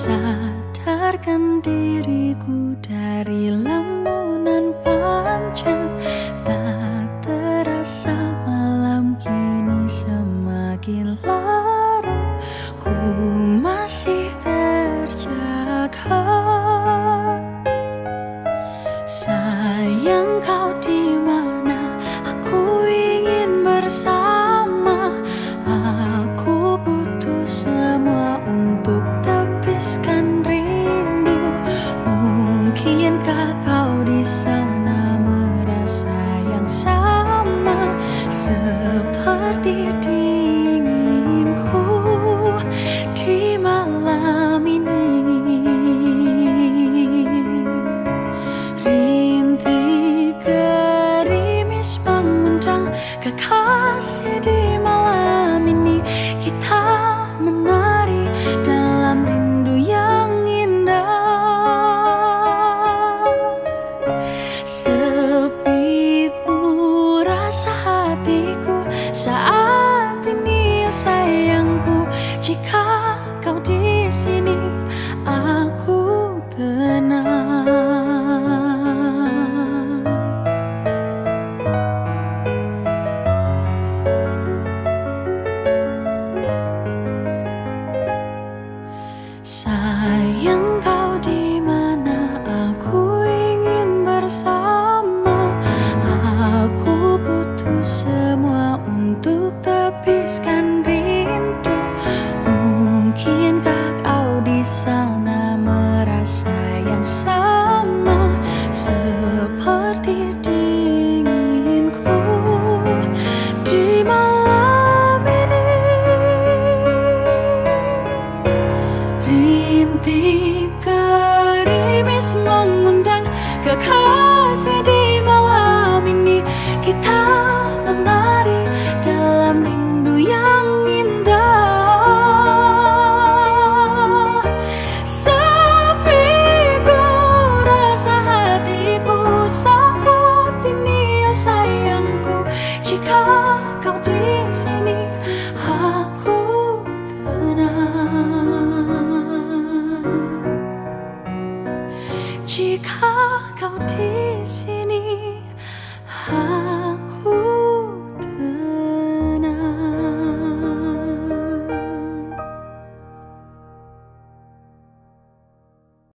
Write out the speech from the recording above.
sadarkan diriku dari lamunan panjang. Tak terasa malam kini semakin larut, ku masih terjaga. Sayang, kau di mana? Aku ingin bersama. Aku butuh semua untuk tebiskan rindu. Mungkinkah kau di sana merasa yang sama seperti dinginku di malam ini? Rintik gerimis mengundang kekasih di malam ini. Kita menari dalam rindu yang indah. Sepi ku rasa hatiku saat ini, oh sayangku. Jika kau di sini, aku tenang. Sayang, kau di mana? Aku ingin bersama. Aku butuh semua untuk tebiskan rindu. Mungkinkah kau di sana merasa yang sama seperti dinginku di malam ini? Rintik gerimis mengundang kekasih di malam ini. Kita menari dalam rindu yang indah. Sepi ku rasa hatiku saat ini, oh sayangku. Jika kau di sini, aku tenang. Jika kau di sini, aku